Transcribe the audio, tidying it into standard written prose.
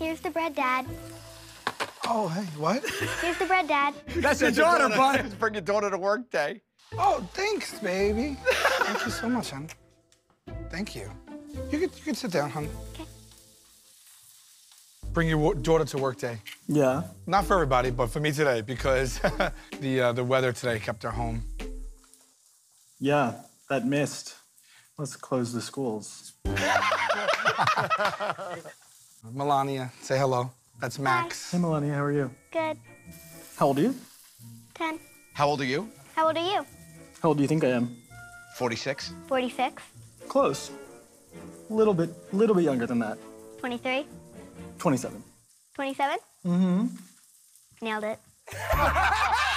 Here's the bread, Dad. Oh, hey, what? Here's the bread, Dad. That's your daughter, bud. Bring your daughter to work day. Oh, thanks, baby. Thank you so much, hon. Thank you. You can sit down, hon. Okay. Bring your daughter to work day. Yeah. Not for everybody, but for me today, because the weather today kept her home. Yeah, that mist. Let's close the schools. Melania, say hello. That's Max. Hey, Melania, how are you? Good. How old are you? 10. How old are you? How old are you? How old do you think I am? 46. 46. Close. Little bit younger than that. 23. 27. 27? Mm-hmm. Nailed it.